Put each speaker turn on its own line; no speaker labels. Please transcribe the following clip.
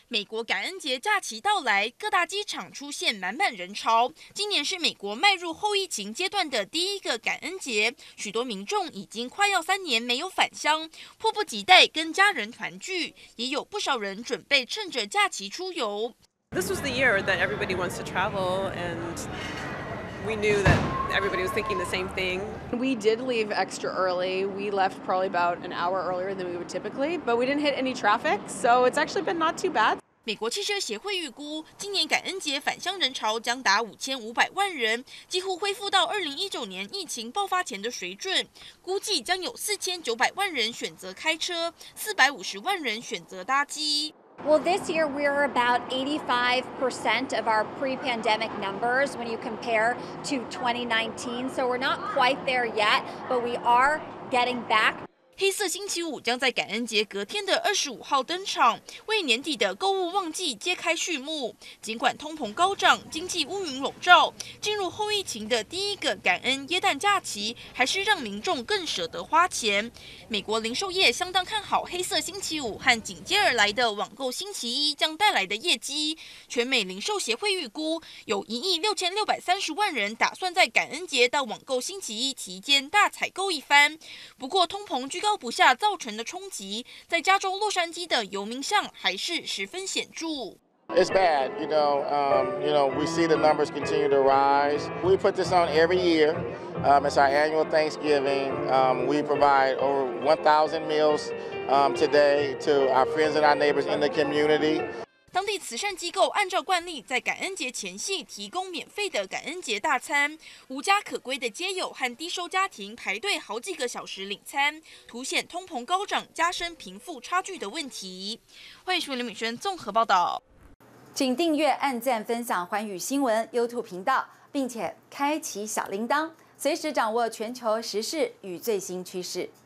美国感恩节假期到来，各大机场出现满满人潮。今年是美国迈入后疫情阶段的第一个感恩节，许多民众已经快要3年没有返乡，迫不及待跟家人团聚，也有不少人准备趁着假期出游。
This was the year that everybody wants to travel, and we knew that everybody was thinking the same thing.
We did leave extra early. We left probably about an hour earlier than we would typically, but we didn't hit any traffic, so it's actually been not too bad.
美国汽车协会预估，今年感恩节返乡人潮将达5500万人，几乎恢复到2019年疫情爆发前的水准。估计将有4900万人选择开车，450万人选择搭机。
Well, this year we're about 85% of our pre-pandemic numbers when you compare to 2019. So we're not quite there yet, but we are getting back.
黑色星期五将在感恩节隔天的25号登场，为年底的购物旺季揭开序幕。尽管通膨高涨，经济乌云笼罩，进入后疫情的第一个感恩耶诞假期，还是让民众更舍得花钱。美国零售业相当看好黑色星期五和紧接而来的网购星期一将带来的业绩。全美零售协会预估，有1亿6630万人打算在感恩节到网购星期一期间大采购一番。不过，通膨居高不下造成的冲击，在加州洛杉矶的游民上还是十分显著。
It's bad, we see the numbers continue to rise. We put this on every year. It's our annual Thanksgiving. We provide over 1,000 meals today to our friends and our neighbors in the community.
当地慈善机构按照惯例，在感恩节前夕提供免费的感恩节大餐，无家可归的街友和低收家庭排队好几个小时领餐，凸显通膨高涨加深贫富差距的问题。欢迎收看林美轩综合报道，
请订阅、按赞、分享寰宇新闻 YouTube 频道，并且开启小铃铛，随时掌握全球时事与最新趋势。